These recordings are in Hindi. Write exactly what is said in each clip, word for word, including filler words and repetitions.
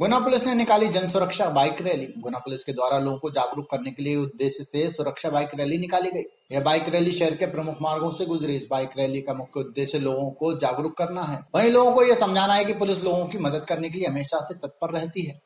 गुना पुलिस ने निकाली जन सुरक्षा बाइक रैली। गुना पुलिस के द्वारा लोगों को जागरूक करने के लिए उद्देश्य से सुरक्षा बाइक रैली निकाली गई। यह बाइक रैली शहर के प्रमुख मार्गों से गुजरी। इस बाइक रैली का मुख्य उद्देश्य लोगों को जागरूक करना है। वहीं लोगों को यह समझाना है कि पुलिस लोगों की मदद करने के लिए हमेशा से तत्पर रहती है।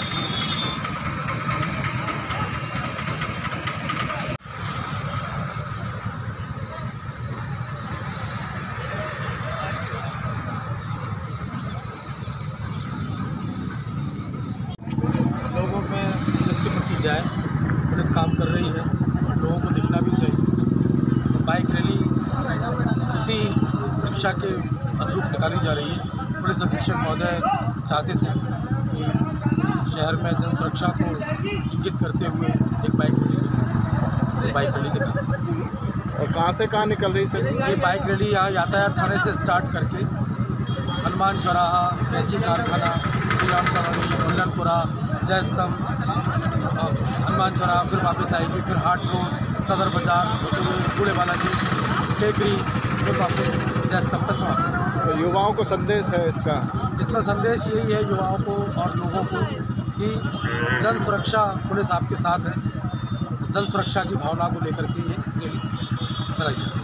लोगों में पुलिस के प्रति जाए, पुलिस काम कर रही है, लोगों को दिखना भी चाहिए। बाइक रैली इसी सुरक्षा के अनुरूप निकाली जा रही है। पुलिस अधीक्षक महोदय चाहते थे कि शहर में जन सुरक्षा को इंगित करते हुए एक बाइक रैली बाइक रैली निकाली। और कहाँ से कहाँ निकल रही सर? ये बाइक रैली यहाँ यातायात थाने से स्टार्ट करके हनुमान चौराहा, कैंची कारखाना, श्री राम कॉलोनी, मुल्लनपुरा, जय स्तंभ, हनुमान चौराहा, फिर वापस आएगी, फिर हाट रोड, सदर बाजार होते हुए बूढ़े बालाजी, टेकरी, फिर वापस जय स्तंभ तक समाप्त। युवाओं को संदेश है इसका? इसमें संदेश यही है युवाओं को और लोगों को कि जन सुरक्षा, पुलिस आपके साथ है। जन सुरक्षा की भावना को लेकर के ये रैली चलाई जाए।